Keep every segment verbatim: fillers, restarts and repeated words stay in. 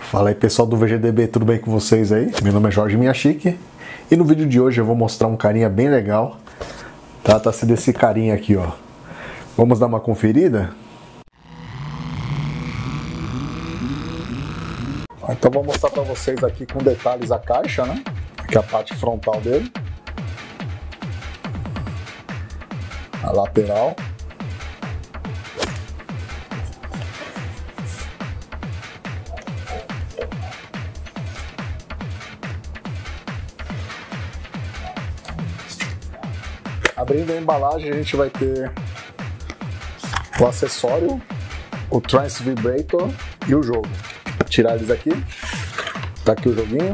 Fala aí pessoal do V G D B, tudo bem com vocês aí? Meu nome é Jorge Miyashiki e no vídeo de hoje eu vou mostrar um carinha bem legal. Trata-se desse carinha aqui, ó. Vamos dar uma conferida? Então vou mostrar para vocês aqui com detalhes a caixa, né? Aqui a parte frontal dele, a lateral, abrindo a embalagem a gente vai ter o acessório, o Trance Vibrator e o jogo. Vou tirar eles aqui, tá aqui o joguinho,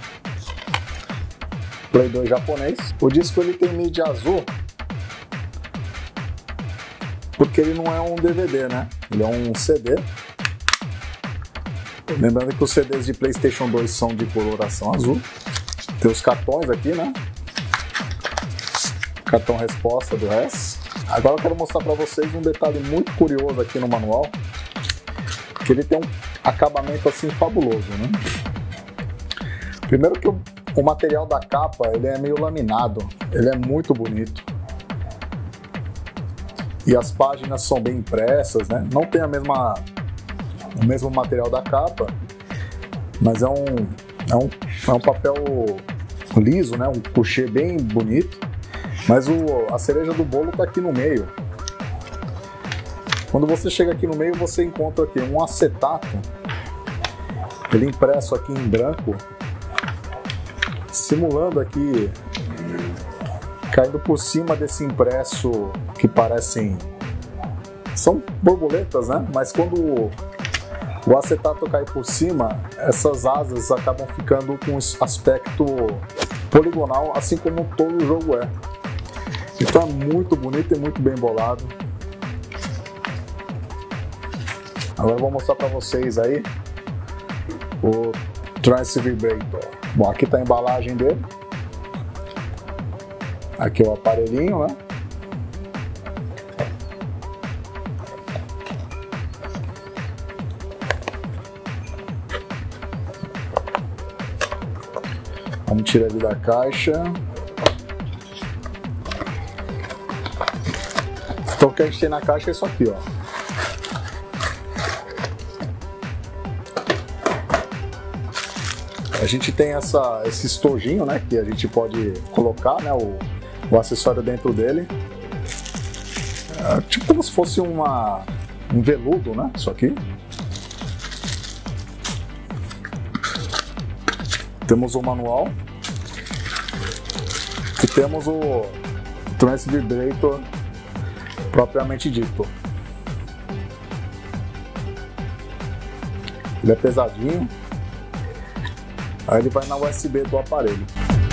Play dois japonês. O disco ele tem mídia azul, porque ele não é um D V D, né? Ele é um C D. Lembrando que os C Ds de PlayStation dois são de coloração azul. Tem os cartões aqui, né? Cartão resposta do R E S. Agora eu quero mostrar para vocês um detalhe muito curioso aqui no manual, que ele tem um acabamento assim fabuloso, né? Primeiro que o, o material da capa ele é meio laminado, ele é muito bonito. E as páginas são bem impressas, né? Não tem a mesma, o mesmo material da capa, mas é um, é um, é um papel liso, né? Um coucher bem bonito. Mas o, a cereja do bolo está aqui no meio. Quando você chega aqui no meio, você encontra aqui um acetato, ele impresso aqui em branco, simulando aqui, caindo por cima desse impresso que parecem, são borboletas, né? Mas quando o acetato cai por cima, essas asas acabam ficando com aspecto poligonal, assim como todo o jogo é. Então é muito bonito e muito bem bolado. Agora eu vou mostrar para vocês aí o Trance Vibrator. Bom, aqui está a embalagem dele. Aqui é o aparelhinho, né? Vamos tirar ele da caixa. Então o que a gente tem na caixa é isso aqui, ó. A gente tem essa, esse estojinho, né, que a gente pode colocar, né, o, o acessório dentro dele. É, tipo como se fosse uma, um veludo, né, isso aqui. Temos o manual. E temos o Trance Vibrator propriamente dito. Ele é pesadinho. Aí ele vai na U S B do aparelho.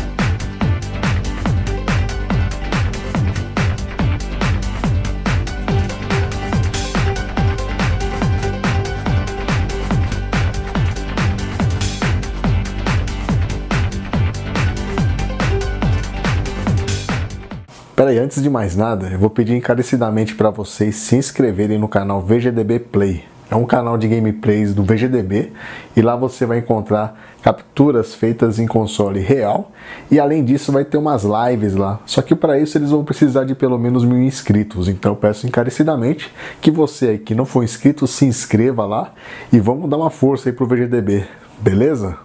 Pera aí, antes de mais nada, eu vou pedir encarecidamente para vocês se inscreverem no canal V G D B Play. É um canal de gameplays do V G D B e lá você vai encontrar capturas feitas em console real e além disso vai ter umas lives lá. Só que para isso eles vão precisar de pelo menos mil inscritos, então eu peço encarecidamente que você aí que não for inscrito se inscreva lá e vamos dar uma força aí pro V G D B, beleza?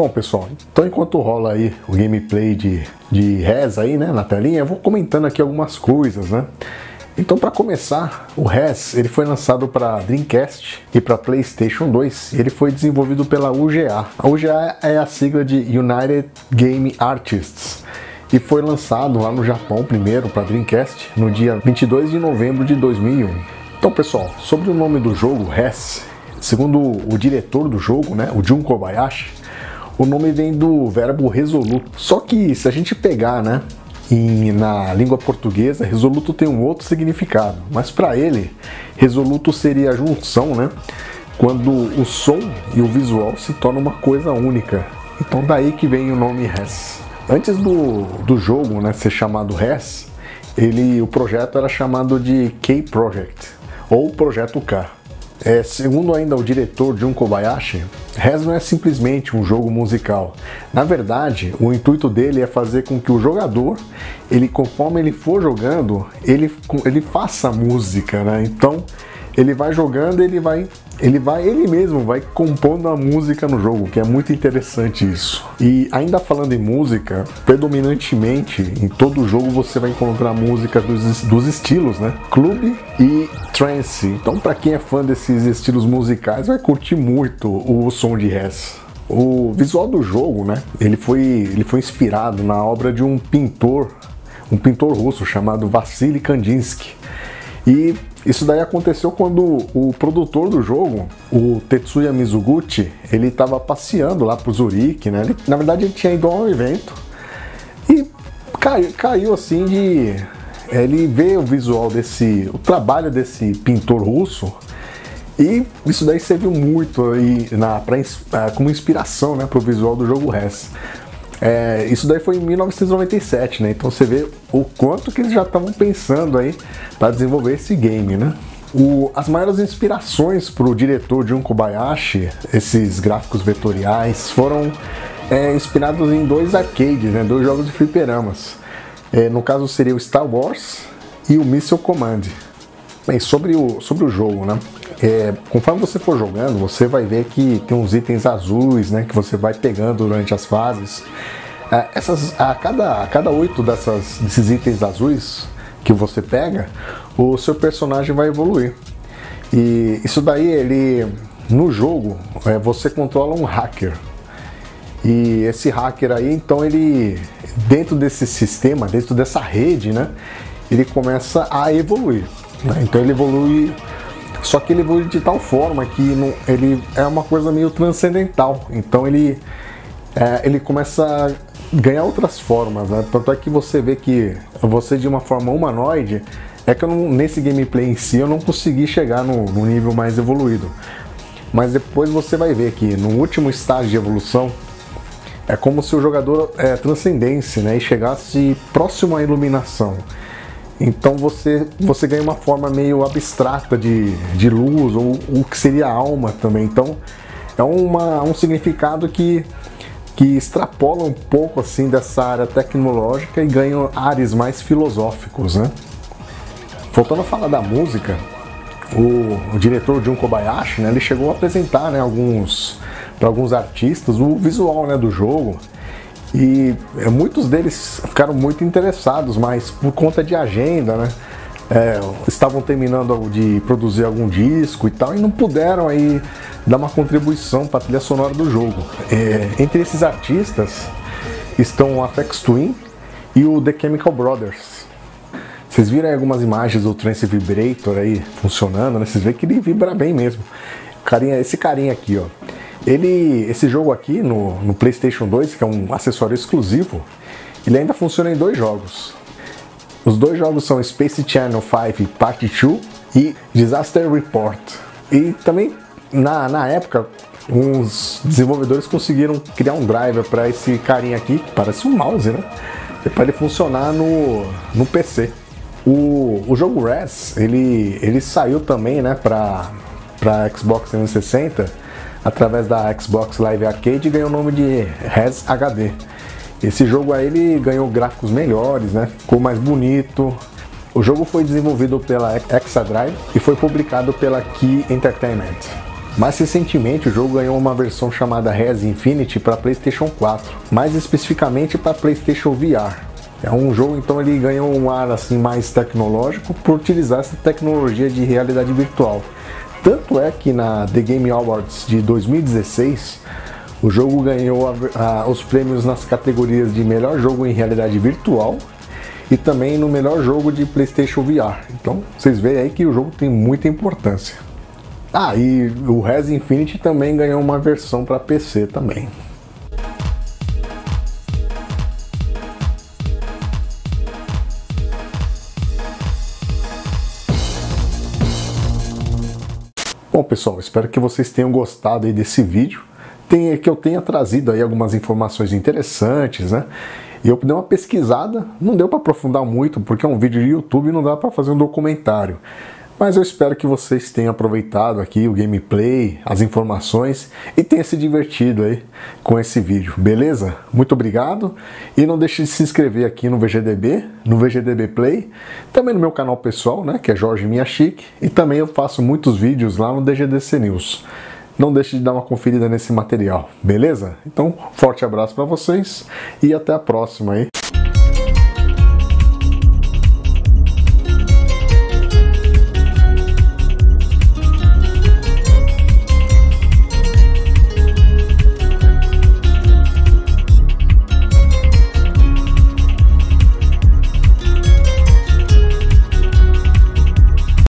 Bom, pessoal, então enquanto rola aí o gameplay de, de Rez aí, né, na telinha, eu vou comentando aqui algumas coisas, né? Então, para começar, o Rez ele foi lançado para Dreamcast e para PlayStation dois. Ele foi desenvolvido pela U G A. A U G A é a sigla de United Game Artists e foi lançado lá no Japão primeiro para Dreamcast no dia vinte e dois de novembro de dois mil e um. Então, pessoal, sobre o nome do jogo, Rez, segundo o diretor do jogo, né, o Jun Kobayashi, o nome vem do verbo resoluto. Só que se a gente pegar, né, em, na língua portuguesa, resoluto tem um outro significado. Mas para ele, resoluto seria a junção, né, quando o som e o visual se tornam uma coisa única. Então daí que vem o nome Rez. Antes do, do jogo, né, ser chamado Rez, ele, o projeto era chamado de K-Project, ou Projeto K. É, segundo ainda o diretor Jun Kobayashi, Rez não é simplesmente um jogo musical. Na verdade, o intuito dele é fazer com que o jogador, ele, conforme ele for jogando, ele, ele faça música, né? Então, ele vai jogando, ele vai, ele vai, ele mesmo vai compondo a música no jogo, que é muito interessante isso. E ainda falando em música, predominantemente em todo jogo você vai encontrar músicas dos, dos estilos, né? Clube e trance. Então, para quem é fã desses estilos musicais, vai curtir muito o som de Rez. O visual do jogo, né? Ele foi, ele foi inspirado na obra de um pintor, um pintor russo chamado Vassily Kandinsky. E isso daí aconteceu quando o produtor do jogo, o Tetsuya Mizuguchi, ele estava passeando lá por Zurique, né? Ele, na verdade ele tinha ido a um evento e caiu, caiu assim de... Ele vê o visual desse, o trabalho desse pintor russo e isso daí serviu muito aí na, pra, como inspiração, né, para o visual do jogo Rez. É, isso daí foi em mil novecentos e noventa e sete, né? Então você vê o quanto que eles já estavam pensando aí para desenvolver esse game, né? O, as maiores inspirações para o diretor Jun Kobayashi, esses gráficos vetoriais, foram é, inspirados em dois arcades, né? Dois jogos de fliperamas. É, no caso seria o Star Wars e o Missile Command. Bem, sobre o, sobre o jogo, né? É, conforme você for jogando, você vai ver que tem uns itens azuis, né, que você vai pegando durante as fases. É, essas, a cada, a cada oito dessas, desses itens azuis que você pega, o seu personagem vai evoluir. E isso daí, ele no jogo, é, você controla um hacker. E esse hacker aí, então ele, dentro desse sistema, dentro dessa rede, né, ele começa a evoluir. Né? Então ele evolui. Só que ele evolui de tal forma que não, ele é uma coisa meio transcendental. Então ele, é, ele começa a ganhar outras formas, né? Tanto é que você vê que você de uma forma humanoide, é que eu não, nesse gameplay em si eu não consegui chegar no, no nível mais evoluído. Mas depois você vai ver que no último estágio de evolução é como se o jogador é, transcendesse, né? E chegasse próximo à iluminação. Então você, você ganha uma forma meio abstrata de, de luz, ou o que seria alma também. Então é uma, um significado que, que extrapola um pouco assim dessa área tecnológica e ganha ares mais filosóficos, né? Voltando a falar da música, o, o diretor Jun Kobayashi, né, ele chegou a apresentar, né, alguns, para alguns artistas o visual, né, do jogo. E é, muitos deles ficaram muito interessados, mas por conta de agenda, né, é, estavam terminando de produzir algum disco e tal, e não puderam aí dar uma contribuição para a trilha sonora do jogo. É, entre esses artistas estão o Aphex Twin e o The Chemical Brothers. Vocês viram aí algumas imagens do Trance Vibrator aí funcionando, né? Vocês veem que ele vibra bem mesmo. Carinha, esse carinha aqui, ó. Ele, esse jogo aqui no, no PlayStation dois, que é um acessório exclusivo, ele ainda funciona em dois jogos. Os dois jogos são Space Channel cinco Part dois e Disaster Report. E também, na, na época, uns desenvolvedores conseguiram criar um driver para esse carinha aqui, que parece um mouse, né? Para ele funcionar no, no P C. O, o jogo Rez, ele, ele saiu também, né, para para Xbox trezentos e sessenta, através da Xbox Live Arcade, e ganhou o nome de Rez H D. Esse jogo aí ele ganhou gráficos melhores, né? Ficou mais bonito. O jogo foi desenvolvido pela Exadrive e foi publicado pela Key Entertainment. Mais recentemente o jogo ganhou uma versão chamada Res Infinity para PlayStation quatro, mais especificamente para PlayStation V R. É um jogo, então ele ganhou um ar assim mais tecnológico por utilizar essa tecnologia de realidade virtual. Tanto é que na The Game Awards de dois mil e dezesseis o jogo ganhou a, a, os prêmios nas categorias de melhor jogo em realidade virtual e também no melhor jogo de PlayStation V R. Então vocês veem aí que o jogo tem muita importância. Ah, e o Res Infinity também ganhou uma versão para P C também. Bom pessoal, espero que vocês tenham gostado aí desse vídeo, tem, que eu tenha trazido aí algumas informações interessantes, né? E eu dei uma pesquisada, não deu para aprofundar muito, porque é um vídeo de YouTube e não dá para fazer um documentário. Mas eu espero que vocês tenham aproveitado aqui o gameplay, as informações e tenham se divertido aí com esse vídeo, beleza? Muito obrigado e não deixe de se inscrever aqui no V G D B, no V G D B Play, também no meu canal pessoal, né, que é Jorge Miyashiki, e também eu faço muitos vídeos lá no D G D C News. Não deixe de dar uma conferida nesse material, beleza? Então, forte abraço para vocês e até a próxima aí.